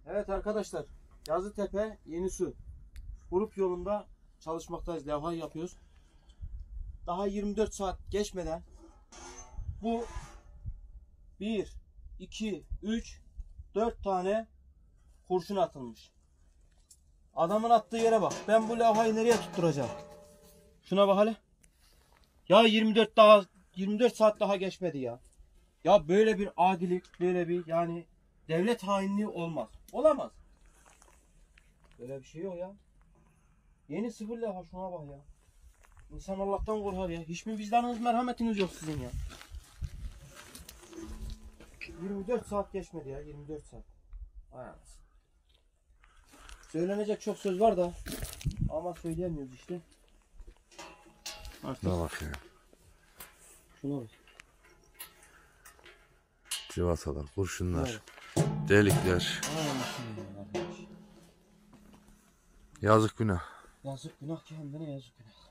Evet arkadaşlar, Yazıtepe Yenisu grup yolunda çalışmaktayız, levha yapıyoruz. Daha 24 saat geçmeden bu 1, 2, 3, 4 tane kurşun atılmış. Adamın attığı yere bak. Ben bu levhayı nereye tutturacağım? Şuna bak hele. Ya 24 saat daha geçmedi ya. Ya böyle bir adilik, böyle bir yani devlet hainliği olmaz. Olamaz. Böyle bir şey yok ya. Yeni sıfır levha, şuna bak ya. İnsan Allah'tan korkar ya. Hiç mi vicdanınız, merhametiniz yok sizin ya? 24 saat geçmedi ya, 24 saat. Ayağınız. Söylenecek çok söz var da ama söyleyemiyoruz işte. Artık. Ne bak ya. Şuna bak. Civatalar, kurşunlar, Evet. delikler. Arkadaş. Yazık günah. Yazık günah, kendine yazık günah.